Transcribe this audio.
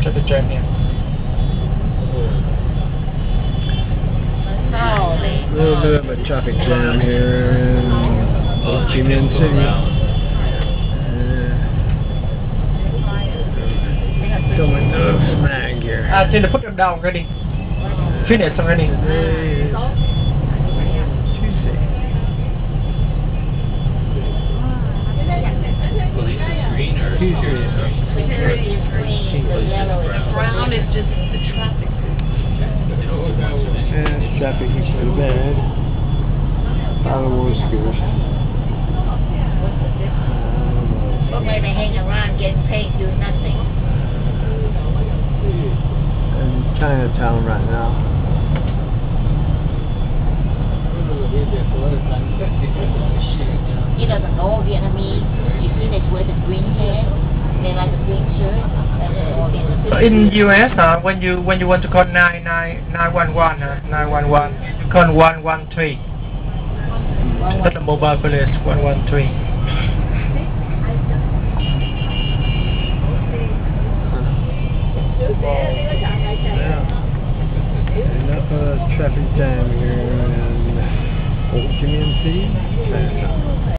traffic jam here. A little bit of a traffic jam here in Ho Chi Minh City. Going to snag here. Trên put them down already. Finish already. Today is Tuesday. Tuesday. Brown is just the traffic. And traffic is pretty bad. All the world's good. What way they hang around getting paid do nothing? In Chinatown right now. He doesn't know Vietnamese. You see they wear the green hair. They like the green shirt. That's all So in US, when you want to call 911, 911, call 113. That's the mobile police 113. Enough of traffic jam here in Ho Chi Minh City.